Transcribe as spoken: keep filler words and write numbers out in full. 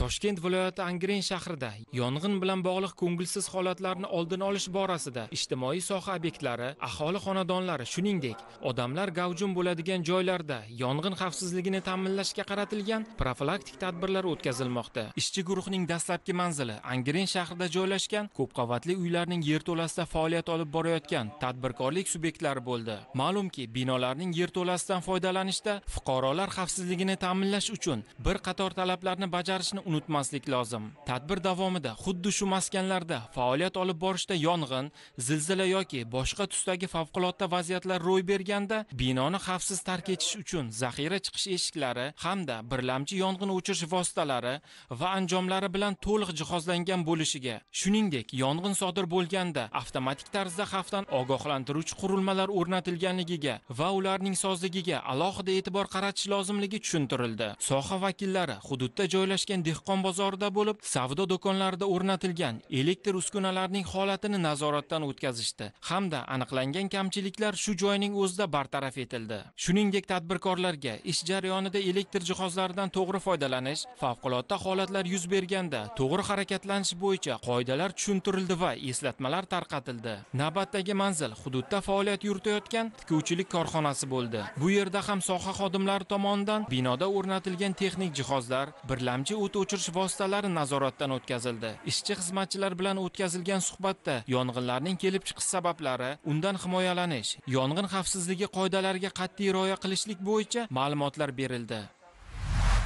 Toshkent viloyati Angren shahrida yong'in bilan bog'liq ko'ngilsiz holatlarni oldini olish borasida ijtimoiy soha obyektlari, aholi xonadonlari, shuningdek, odamlar gavjum bo'ladigan joylarda yong'in xavfsizligini ta'minlashga qaratilgan profilaktik tadbirlar o'tkazilmoqda. Ishchi guruhning dastlabki manzili Angren shahrida joylashgan ko'p qavatli uylarning yerto'lasida faoliyat olib borayotgan tadbirkorlik subyektlari bo'ldi. Ma'lumki, binolarning yerto'lasidan foydalanishda fuqarolar xavfsizligini ta'minlash uchun bir qator talablarni bajarishni unutmaslik lozim. Tadbir davomida xuddi shu maskanlarda faoliyat olib borishda yong'in, zilzila yoki boshqa tusdagi favqulodda vaziyatlar ro'y berganda binoni xavfsiz tark etish uchun zaxira chiqish eshiklari hamda birlamchi yong'in o'chirish vositalari va anjomlari bilan to'liq jihozlangan bo'lishiga, shuningdek, yong'in sodir bo'lganda avtomatik tarzda xavfdan ogohlantiruvchi qurilmalar o'rnatilganligiga va ularning sozligiga alohida e'tibor qaratish lozimligi tushuntirildi. Soha vakillari hududda joylashgan dehqon bozorida bo'lib, savdo do'konlarida o'rnatilgan elektr uskunalarning holatini nazoratdan o'tkazishdi hamda aniqlangan kamchiliklar shu joyning o'zida bartaraf etildi. Shuningdek, tadbirkorlarga ish jarayonida elektr jihozlaridan to'g'ri foydalanish, favqulodda holatlar yuz berganda to'g'ri harakatlanish bo'yicha qoidalar tushuntirildi va eslatmalar tarqatildi. Navbatdagi manzil hududda faoliyat yuritayotgan tikuvchilik korxonasi bo'ldi. Bu yerda ham soha xodimlari tomonidan binoda o'rnatilgan texnik jihozlar, birlamchi o't o'chirish vositalari nazoratdan o'tkazildi. Ishchi xizmatchilar bilan o'tkazilgan suhbatda yong'inlarning kelib chiqish sabablari, undan himoyalanish, yong'in xavfsizligi qoidalariga qat'iy rioya qilishlik bo'yicha ma'lumotlar berildi.